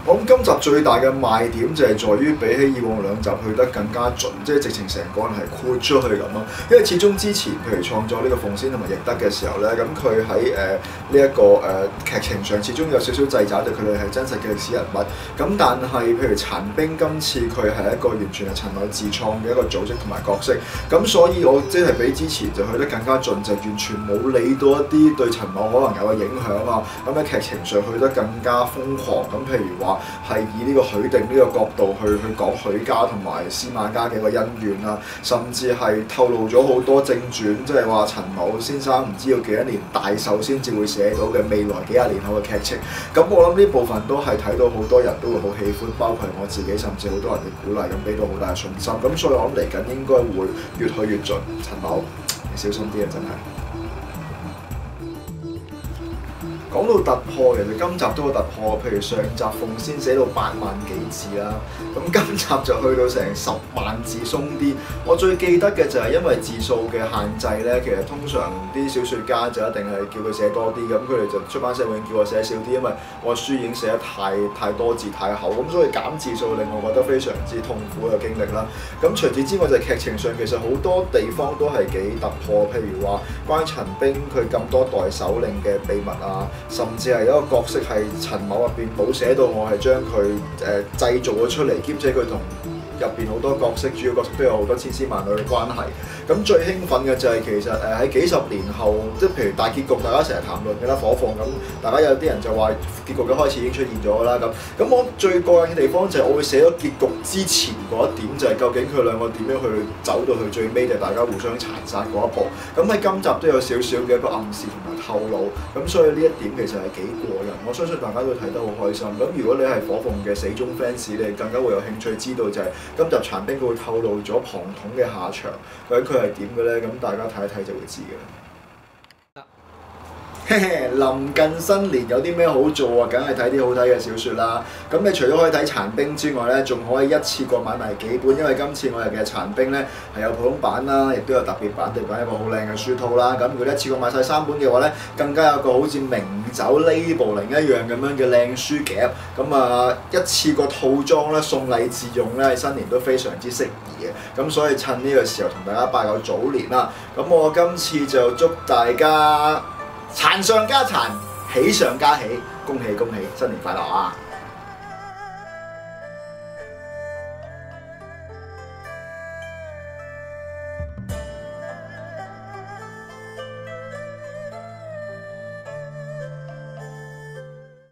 我諗今集最大嘅賣點就係在於比起以往兩集去得更加盡，即係直情成個人係豁出去咁咯。因為始終之前譬如創作呢個鳳仙同埋奕德嘅時候咧，咁佢喺呢一個劇情上始終有少少掣肘，對佢哋係真實嘅歷史人物。咁但係譬如殘兵今次佢係一個完全係陳某自創嘅一個組織同埋角色，咁所以我即係比之前就去得更加盡，就完全冇理到一啲對陳某可能有嘅影響啊。咁喺劇情上去得更加瘋狂。咁譬如話係以呢個許定呢個角度去講許家同埋司馬家嘅一個恩怨啦，甚至係透露咗好多正傳，即係話陳某先生唔知要幾多年大壽先至會寫到嘅未來幾廿年後嘅劇情。咁我諗呢部分都係睇到好多人都會好喜歡，包括我自己，甚至好多人嘅鼓勵，咁俾到好大嘅信心。咁所以我諗嚟緊應該會越去越盡。陳某，你小心啲啊！真係。講到突破，其實今集都有突破，譬如上集鳳仙寫到8萬幾字啦，咁今集就去到成10萬字鬆啲。我最記得嘅就係因為字數嘅限制咧，其實通常啲小説家就一定係叫佢寫多啲，咁佢哋就出版社永遠叫我寫少啲，因為我書已經寫得太多字太厚，咁所以減字數令我覺得非常之痛苦嘅經歷啦。咁除此之外就係劇情上其實好多地方都係幾突破，譬如話關於陳兵佢咁多代首領嘅秘密啊。甚至係一個角色係陳某入邊冇寫到，我係將佢製造咗出嚟，兼且佢同入邊好多角色，主要角色都有好多千絲萬縷嘅關係。咁最興奮嘅就係其實喺幾十年後，即係譬如大結局，大家成日談論嘅啦，火鳳咁，大家有啲人就話結局嘅開始已經出現咗啦。咁我最過癮嘅地方就係我會寫咗結局之前嗰一點，就係究竟佢兩個點樣去走到去最尾，就係大家互相殘殺嗰一步。咁喺今集都有少少嘅一個暗示同埋透露，咁所以呢一點其實係幾過癮。我相信大家都睇得好開心。咁如果你係火鳳嘅死忠 fans，你更加會有興趣知道就係今集殘兵佢會透露咗龐統嘅下場，究竟佢係點嘅咧？咁大家睇一睇就會知嘅啦。臨近新年有啲咩好做啊？梗係睇啲好睇嘅小説啦。咁你除咗可以睇殘兵之外咧，仲可以一次過買埋幾本，因為今次我哋嘅殘兵咧係有普通版啦，亦都有特別版，特別版一個好靚嘅書套啦。咁如果一次過買晒3本嘅話咧，更加有個好似名酒 labeling 一樣咁樣嘅靚書夾。咁啊，一次過套裝咧送禮自用咧，新年都非常之適宜嘅。咁所以趁呢個時候同大家拜個早年啦。咁我今次就祝大家殘上加殘，喜上加喜，恭喜恭喜，新年快樂啊！